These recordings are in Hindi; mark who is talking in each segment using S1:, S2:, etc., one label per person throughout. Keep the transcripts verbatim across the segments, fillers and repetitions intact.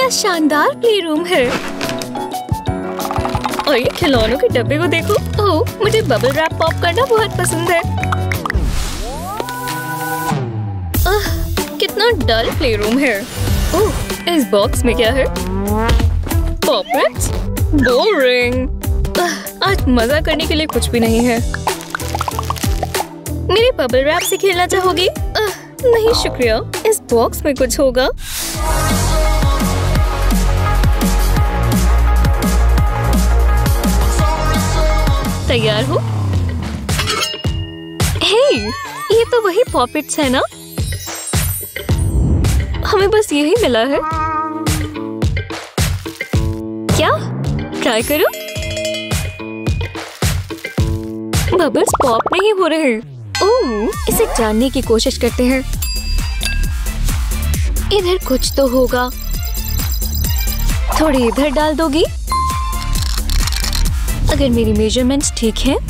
S1: शानदार प्ले रूम है। और ये खिलौनों के डब्बे को देखो। ओह, मुझे बबल रैप पॉप करना बहुत पसंद है। आह, कितना डल प्ले रूम है। ओह, इस बॉक्स में क्या है? पॉपेट्स? बोरिंग। आज मजा करने के लिए कुछ भी नहीं है। मेरे बबल रैप से खेलना चाहोगी? आह, नहीं शुक्रिया, इस बॉक्स में कुछ होगा। तैयार हो? हे, ये तो वही पॉपेट्स है ना? हमें बस यही मिला है। क्या? ट्राई करो। बबल्स पॉप नहीं हो रहे। ओह, इसे जानने की कोशिश करते हैं। इधर कुछ तो होगा। थोड़ी इधर डाल दोगी? अगर मेरी मेजरमेंट्स ठीक हैं,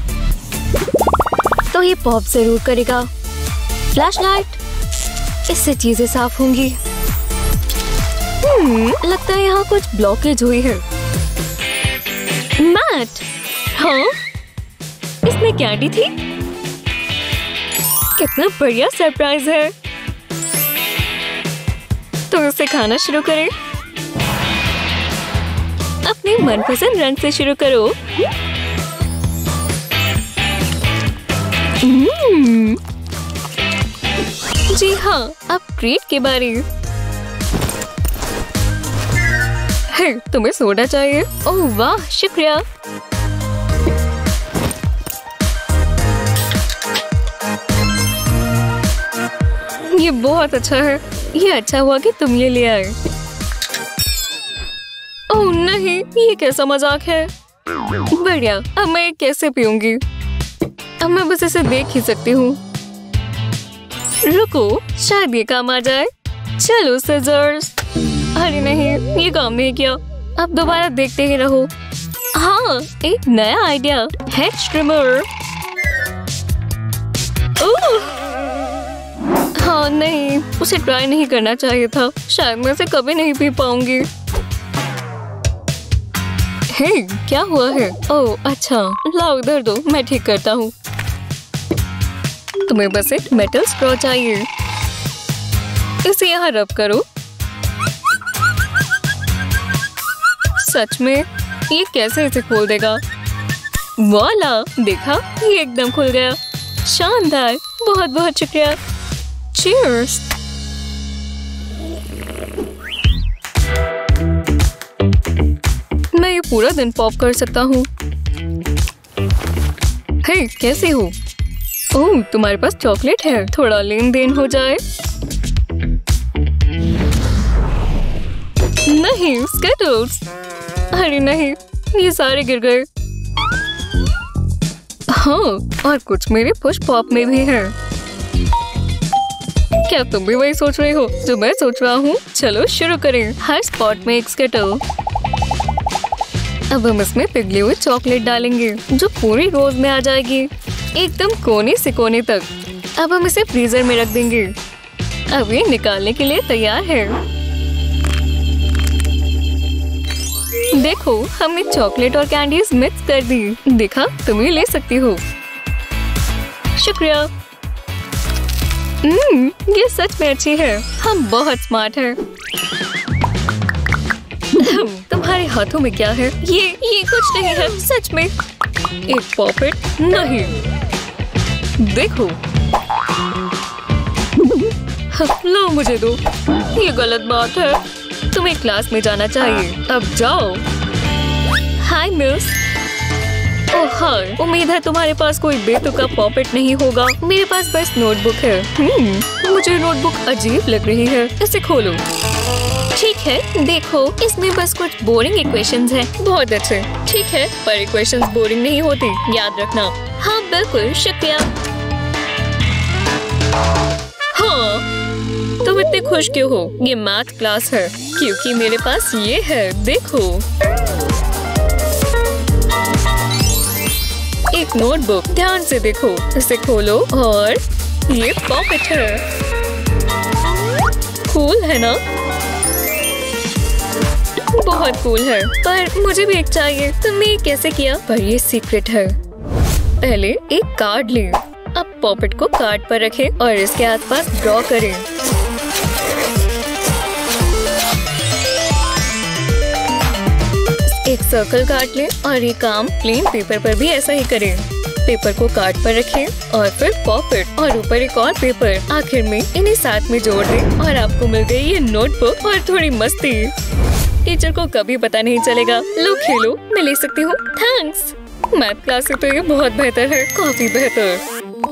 S1: तो ये पॉप जरूर करेगा। फ्लैशलाइट, इससे चीजें साफ होंगी। हम्म, लगता है यहाँ कुछ ब्लॉकेज हुई है। मैट, हाँ, इसमें कैंडी थी। कितना बढ़िया सरप्राइज है। तो इसे खाना शुरू करें। अपने मनपसंद रंग से शुरू करो। mm. जी हाँ, अब ट्रीट के बारे। है, तुम्हें सोडा चाहिए? ओह वाह, शुक्रिया। ये बहुत अच्छा है। ये अच्छा हुआ कि तुम ये ले आए। ओह नहीं, ये कैसा मजाक है। बढ़िया, अब मैं कैसे पीऊंगी? अब मैं बस इसे देख ही सकती हूँ। रुको, शायद ये काम आ जाए। चलो सिजर्स। अरे नहीं, ये काम नहीं किया। अब दोबारा देखते ही रहो। हाँ, एक नया आइडिया। Head trimmer. ओह हाँ नहीं, उसे ट्राई नहीं करना चाहिए था। शायद मैं इसे कभी नहीं पी पाऊंगी। हे, क्या हुआ है? ओह अच्छा, लाओ इधर दो, मैं ठीक करता हूँ। तुम्हें बस एक मेटल स्ट्रॉ चाहिए। इसे यहाँ रब करो। सच में? ये कैसे इसे खोल देगा? वाला, देखा, ये एकदम खुल गया। शानदार, बहुत बहुत शुक्रिया। चीयर्स। मैं ये पूरा दिन पॉप कर सकता हूँ। हे, कैसे हो? ओह, तुम्हारे पास चॉकलेट है? थोड़ा लेन देन हो जाए। नहीं, स्किटल्स। अरे नहीं, ये सारे गिर गए। हाँ, और कुछ मेरे पुश पॉप में भी है। क्या तुम भी वही सोच रहे हो जो मैं सोच रहा हूँ? चलो शुरू करें। हर स्पॉट में एक स्किटल। अब हम इसमें पिघली हुई चॉकलेट डालेंगे जो पूरी रोज में आ जाएगी, एकदम कोने से कोने तक। अब हम इसे फ्रीजर में रख देंगे। अब ये निकालने के लिए तैयार है। देखो, हमने चॉकलेट और कैंडीज मिक्स कर दी। देखा, तुम ये ले सकती हो। शुक्रिया। हम्म, ये सच में अच्छी है। हम बहुत स्मार्ट हैं। तुम्हारे हाथों में क्या है? ये ये कुछ नहीं है, सच में। एक पॉपेट नहीं। देखो, लो मुझे दो। ये गलत बात है। तुम्हें क्लास में जाना चाहिए। अब जाओ। Hi miss. ओह हाय, उम्मीद है तुम्हारे पास कोई बेतुका पॉपेट नहीं होगा। मेरे पास बस नोटबुक है। हम्म, मुझे नोटबुक अजीब लग रही है। इसे खोलो। ठीक है, देखो, इसमें बस कुछ बोरिंग इक्वेशंस हैं। बहुत अच्छे। ठीक है, पर इक्वेशंस बोरिंग नहीं होती, याद रखना। हाँ बिल्कुल, शुक्रिया। हाँ, तुम इतने खुश क्यों हो? ये मैथ क्लास है। क्योंकि मेरे पास ये है, देखो। एक नोटबुक, ध्यान से देखो। इसे खोलो और ये पॉकेट है। कूल है ना? बहुत कूल है, पर मुझे भी एक चाहिए। तुमने ये कैसे किया? पर ये सीक्रेट है। पहले एक कार्ड लें। अब पॉपेट को कार्ड पर रखें और इसके आसपास ड्रॉ करें। एक सर्कल काट लें और ये काम प्लेन पेपर पर भी ऐसा ही करें। पेपर को कार्ड पर रखें और फिर पॉपेट और ऊपर एक और पेपर। आखिर में इन्हें साथ में जोड़ दें और आपको मिल गई ये नोटबुक और थोड़ी मस्ती। टीचर को कभी पता नहीं चलेगा। लो खेलो, मैं ले सकती हूँ। थैंक्स। मैथ क्लास से तो ये बहुत बेहतर है, काफी बेहतर।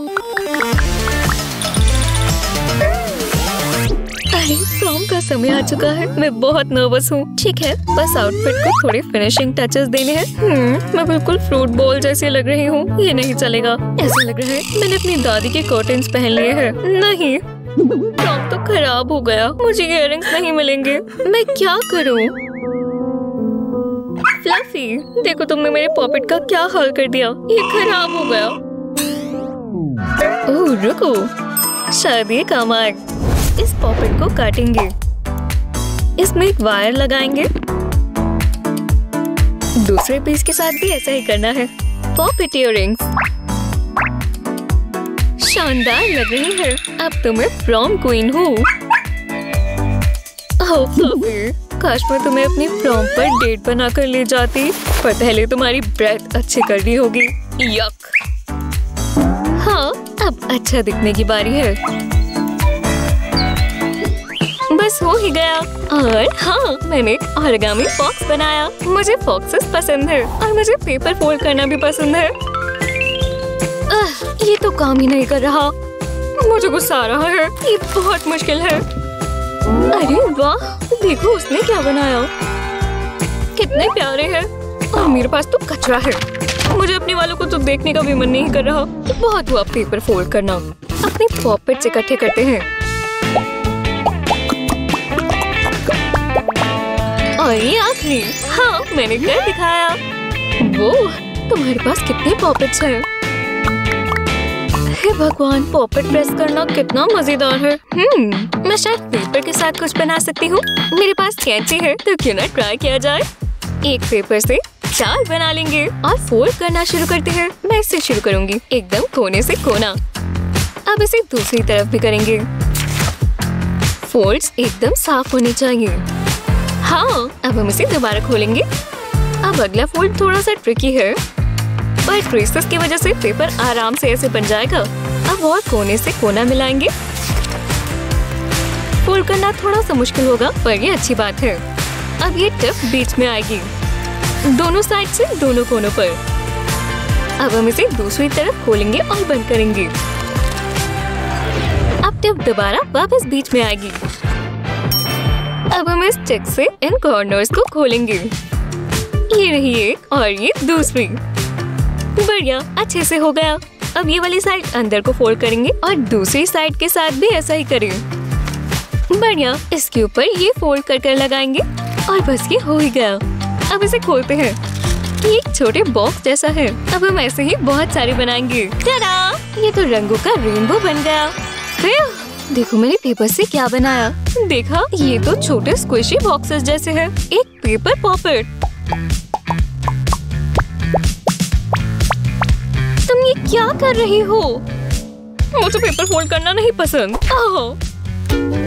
S1: अरे प्रॉम का समय आ चुका है। मैं बहुत नर्वस हूँ। ठीक है, बस आउटफिट को थोड़े फिनिशिंग टचेस देने हैं। हम्म, मैं बिल्कुल फ्रूट बॉल जैसी लग रही हूँ। ये नहीं चलेगा। ऐसा लग रहा है मैंने अपनी दादी के कर्टन्स पहन लिए हैं। नहीं, प्रॉम तो खराब हो गया। मुझे इयररिंग्स नहीं मिलेंगे। मैं क्या करूँ? फ्लफी, देखो तुमने मेरे पॉकेट का क्या हाल कर दिया। ये खराब हो गया। ओह रुको, शायद ये काम आए। इस पॉकेट को काटेंगे। इसमें एक वायर लगाएंगे। दूसरे पीस के साथ भी ऐसा ही करना है। पॉकेट इयररिंग्स शानदार लग रही है। अब तो मैं प्रॉम क्वीन हूँ। ओह फ्लफी, काश मैं तुम्हें अपनी प्रॉम पर डेट बनाकर ले जाती, पर पहले तुम्हारी ब्रेथ अच्छी करनी होगी। यक। हाँ, अब अच्छा दिखने की बारी है। बस हो ही गया। और हाँ, मैंने एक ओरिगामी फॉक्स बनाया। मुझे फॉक्सेस पसंद है और मुझे पेपर फोल्ड करना भी पसंद है। आह, ये तो काम ही नहीं कर रहा। मुझे गुस्सा आ रहा है। ये बहुत मुश्किल है। अरे वाह, देखो उसने क्या बनाया। कितने प्यारे हैं। और मेरे पास तो कचरा है। मुझे अपने वालों को तो देखने का भी मन नहीं कर रहा। बहुत हुआ पेपर फोल्ड करना। अपने पॉकेट्स इकट्ठे करते हैं। और ये आखिरी। हाँ, मैंने कर दिखाया। वो, तुम्हारे पास कितने पॉकेट्स हैं? हे भगवान, पॉकेट प्रेस करना कितना मजेदार है। हम्म, मैं शायद पेपर के साथ कुछ बना सकती हूँ। मेरे पास कैंची है, तो क्यों ना ट्राई किया जाए। एक पेपर से चार बना लेंगे और फोल्ड करना शुरू करते हैं। मैं इससे शुरू करूंगी, एकदम कोने से कोना। अब इसे दूसरी तरफ भी करेंगे। फोल्ड्स एकदम साफ होने चाहिए। हाँ, अब हम इसे दोबारा खोलेंगे। अब अगला फोल्ड थोड़ा सा ट्रिकी है, पर ट्रेसेस की वजह से पेपर आराम से ऐसे बन जाएगा। अब और कोने से कोना मिलाएंगे। फोल्ड करना थोड़ा सा मुश्किल होगा, पर ये अच्छी बात है। अब ये टिप बीच में आएगी, दोनों साइड से दोनों कोनों पर। अब हम इसे दूसरी तरफ खोलेंगे और बंद करेंगे। अब टिप दोबारा वापस बीच में आएगी। अब हम इस टिक से इन कॉर्नर्स को खोलेंगे। ये रही एक और ये दूसरी। बढ़िया, अच्छे से हो गया। अब ये वाली साइड अंदर को फोल्ड करेंगे और दूसरी साइड के साथ भी ऐसा ही करें। बढ़िया, इसके ऊपर ये फोल्ड कर कर लगाएंगे और बस ये हो ही गया। अब इसे खोलते हैं। ये एक छोटे बॉक्स जैसा है। अब हम ऐसे ही बहुत सारे बनाएंगे। टाडा! ये तो रंगों का रेनबो बन गया। देखो मैंने पेपर से क्या बनाया। देखा, ये तो छोटे स्क्विशी बॉक्सेस जैसे हैं। एक पेपर पॉकेट। तुम ये क्या कर रही हो? मुझे पेपर फोल्ड करना नहीं पसंद। ओह,